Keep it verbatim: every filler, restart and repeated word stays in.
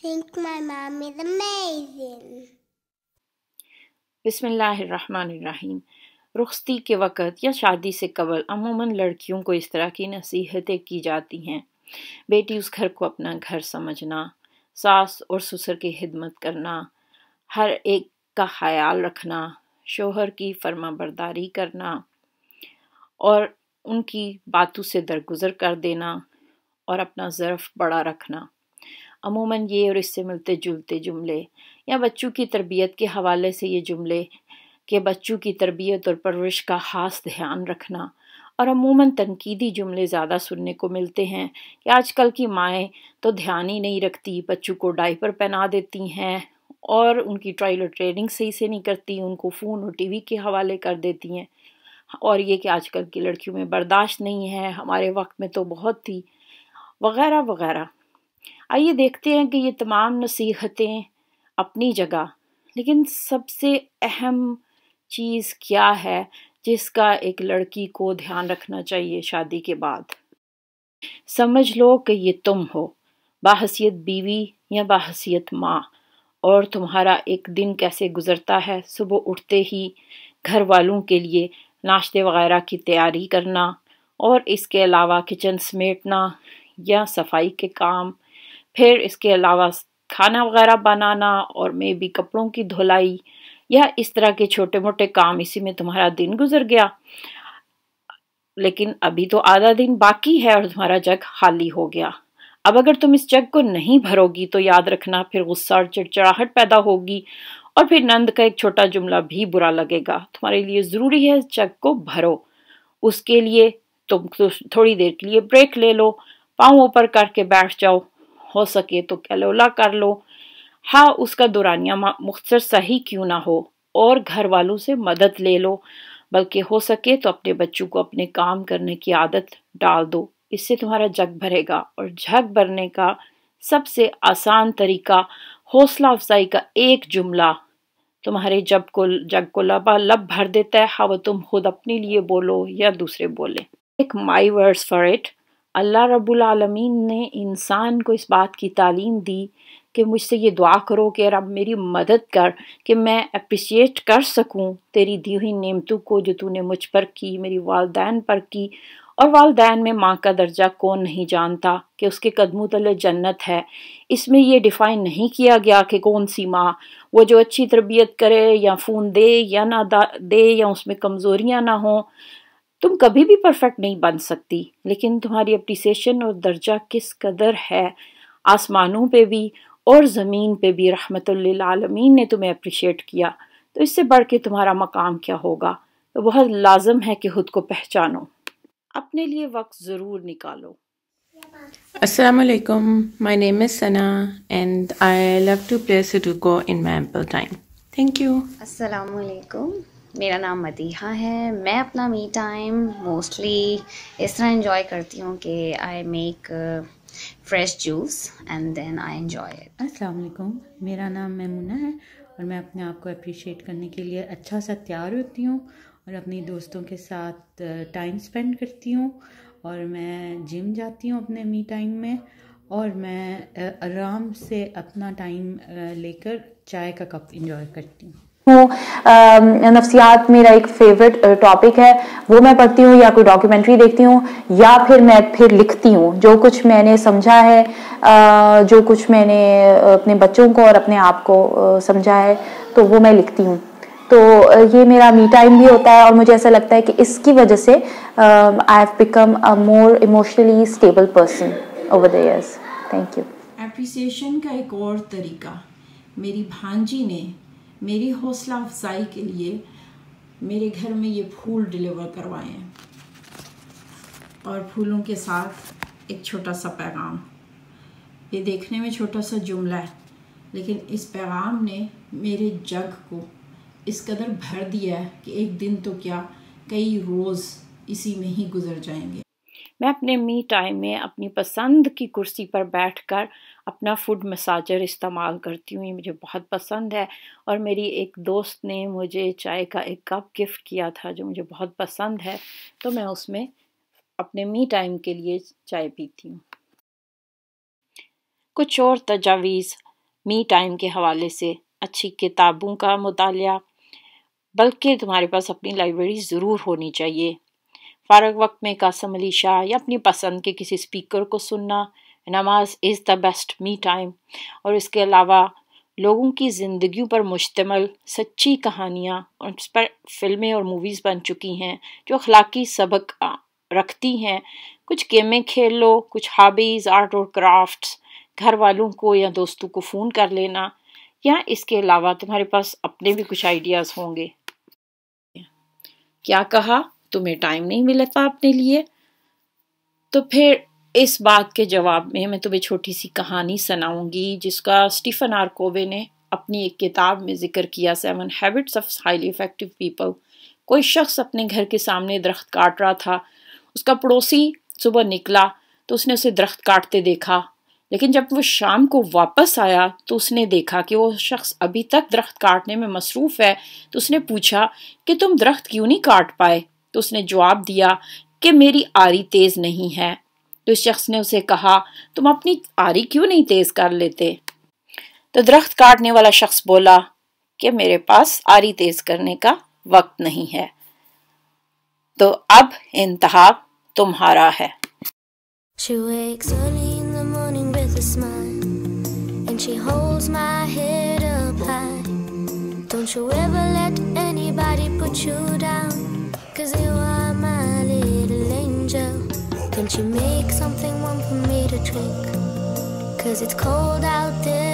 think my mom is amazing. बिस्मिल्लाहिर्रहमानिर्रहीम। रुखसती के वक़्त या शादी से कबल अमूमन लड़कियों को इस तरह की नसीहतें की जाती हैं। बेटी, उस घर को अपना घर समझना, सास और ससुर की खिदमत करना, हर एक का ख्याल रखना, शोहर की फर्माबरदारी करना और उनकी बातों से दरगुजर कर देना और अपना ज़र्फ़ बड़ा रखना। अमूमन ये और इससे मिलते जुलते जुमले या बच्चों की तरबियत के हवाले से ये जुमले कि बच्चों की तरबियत और परवरिश का ख़ास ध्यान रखना, और अमूमन तनकीदी जुमले ज़्यादा सुनने को मिलते हैं कि आजकल की माएँ तो ध्यान ही नहीं रखती, बच्चों को डायपर पहना देती हैं और उनकी ट्रायल और ट्रेनिंग सही से नहीं करती, उनको फ़ोन और टीवी के हवाले कर देती हैं, और ये कि आजकल की लड़कियों में बर्दाश्त नहीं है, हमारे वक्त में तो बहुत थी, वग़ैरह वग़ैरह। आइए देखते हैं कि ये तमाम नसीहतें अपनी जगह, लेकिन सबसे अहम चीज़ क्या है जिसका एक लड़की को ध्यान रखना चाहिए शादी के बाद। समझ लो कि ये तुम हो, बाहसियत बीवी या बाहसियत माँ, और तुम्हारा एक दिन कैसे गुजरता है। सुबह उठते ही घर वालों के लिए नाश्ते वगैरह की तैयारी करना, और इसके अलावा किचन समेटना या सफाई के काम, फिर इसके अलावा खाना वगैरह बनाना और मे भी कपड़ों की धुलाई या इस तरह के छोटे मोटे काम, इसी में तुम्हारा दिन गुजर गया। लेकिन अभी तो आधा दिन बाकी है और तुम्हारा जग खाली हो गया। अब अगर तुम इस जग को नहीं भरोगी तो याद रखना फिर गुस्सा और चिड़चिड़ाहट पैदा होगी, और फिर नंद का एक छोटा जुमला भी बुरा लगेगा। तुम्हारे लिए ज़रूरी है इस जग को भरो, उसके लिए तुम थोड़ी देर के लिए ब्रेक ले लो, पाँव ऊपर करके बैठ जाओ, हो सके तो कैलोला कर लो। हाँ, उसका दौरानिया मुख्तसर सही क्यों ना हो, और घर वालों से मदद ले लो, बल्कि हो सके तो अपने बच्चों को अपने काम करने की आदत डाल दो। इससे तुम्हारा जग भरेगा, और जग भरने का सबसे आसान तरीका हौसला अफजाई का एक जुमला तुम्हारे जब को जग को लबालब भर देता है। हाँ, वो तुम खुद अपने लिए बोलो या दूसरे बोले। एक my words for it, Allah रब्बुल आलमीन ने इंसान को इस बात की तालीम दी कि मुझसे ये दुआ करो कि रब मेरी मदद कर कि मैं अप्रिशिएट कर सकूं तेरी दी हुई नेमतों को जो तूने मुझ पर की, मेरी वालदैन पर की। और वालदैन में माँ का दर्जा कौन नहीं जानता कि उसके कदमों तले जन्नत है। इसमें ये डिफ़ाइन नहीं किया गया कि कौन सी माँ, वो जो अच्छी तरबियत करे या फ़ोन दे या ना दे या उसमें कमज़ोरियाँ ना हों। तुम कभी भी परफेक्ट नहीं बन सकती, लेकिन तुम्हारी अप्रिसिएशन और दर्जा किस कदर है। आसमानों पे भी और ज़मीन पे भी रहमतुल लिल आलमीन ने तुम्हें अप्रिशिएट किया, तो इससे बढ़ के तुम्हारा मकाम क्या होगा। तो बहुत लाजम है कि खुद को पहचानो, अपने लिए वक्त ज़रूर निकालो। Assalamu alaikum. My name is Sana and I love to play Sudoku in my ample time. Thank you. अस्सलामु अलैकुम, मेरा नाम मदीहा है। मैं अपना मी टाइम मोस्टली इस तरह एंजॉय करती हूँ कि I make fresh juice and then I enjoy it. अस्सलाम वालेकुम, मेरा नाम मैमुना है और मैं अपने आप को अप्रिशिएट करने के लिए अच्छा सा तैयार होती हूँ और अपनी दोस्तों के साथ टाइम स्पेंड करती हूँ, और मैं जिम जाती हूँ अपने मी टाइम में, और मैं आराम से अपना टाइम लेकर चाय का कप एंजॉय करती हूँ। हूँ नफ्सियात मेरा एक फेवरेट टॉपिक है, वो मैं पढ़ती हूँ या कोई डॉक्यूमेंट्री देखती हूँ या फिर मैं फिर लिखती हूँ। जो कुछ मैंने समझा है, जो कुछ मैंने अपने बच्चों को और अपने आप को समझा है, तो वो मैं लिखती हूँ। तो ये मेरा मी टाइम भी होता है, और मुझे ऐसा लगता है कि इसकी वजह से I have become a more emotionally stable person over the years. Thank you. Appreciation का एक और तरीका, मेरी भांजी ने मेरी हौसला अफजाई के लिए मेरे घर में ये फूल डिलीवर करवाए हैं, और फूलों के साथ एक छोटा सा पैगाम। ये देखने में छोटा सा जुमला है, लेकिन इस पैगाम ने मेरे जग को इस कदर भर दिया है कि एक दिन तो क्या कई रोज़ इसी में ही गुजर जाएंगे। मैं अपने मी टाइम में अपनी पसंद की कुर्सी पर बैठकर अपना फूड मसाजर इस्तेमाल करती हूँ। ये मुझे बहुत पसंद है, और मेरी एक दोस्त ने मुझे चाय का एक कप गिफ्ट किया था जो मुझे बहुत पसंद है, तो मैं उसमें अपने मी टाइम के लिए चाय पीती हूँ। कुछ और तजावीज़ मी टाइम के हवाले से अच्छी किताबों का मुतालिया, बल्कि तुम्हारे पास अपनी लाइब्रेरी ज़रूर होनी चाहिए। फ़ारग वक्त में कासम अली शाह या अपनी पसंद के किसी स्पीकर को सुनना, नमाज is the best me time. और इसके अलावा लोगों की ज़िंदगियों पर मुश्तमिल सच्ची कहानियाँ और उस पर फ़िल्में और मूवीज़ बन चुकी हैं जो अखलाकी सबक रखती हैं। कुछ गेमें खेल लो, कुछ हॉबीज़, आर्ट और क्राफ्ट्स, घर वालों को या दोस्तों को फ़ोन कर लेना, या इसके अलावा तुम्हारे पास अपने भी कुछ आइडियाज़ होंगे। क्या कहा, तुम्हें टाइम नहीं मिलता अपने लिए? तो फिर इस बात के जवाब में मैं तुम्हें छोटी सी कहानी सुनाऊंगी जिसका स्टीफन आर कोवे ने अपनी एक किताब में जिक्र किया, seven habits of highly effective people. कोई शख्स अपने घर के सामने दरख्त काट रहा था। उसका पड़ोसी सुबह निकला तो उसने उसे दरख्त काटते देखा, लेकिन जब वो शाम को वापस आया तो उसने देखा कि वो शख्स अभी तक दरख्त काटने में मसरूफ़ है। तो उसने पूछा कि तुम दरख्त क्यों नहीं काट पाए? तो उसने जवाब दिया कि मेरी आरी तेज़ नहीं है। तो इस शख्स ने उसे कहा, तुम अपनी आरी क्यों नहीं तेज़ कर लेते? तो दरख्त काटने वाला शख्स बोला कि मेरे पास आरी तेज़ करने का वक्त नहीं है। तो अब इंतहा तुम्हारा है। She wakes early in the morning with a smile and she holds my head up high. Don't you ever let anybody put you down, 'cause you are my little angel. Can you make something warm for me to drink? 'Cause it's cold out there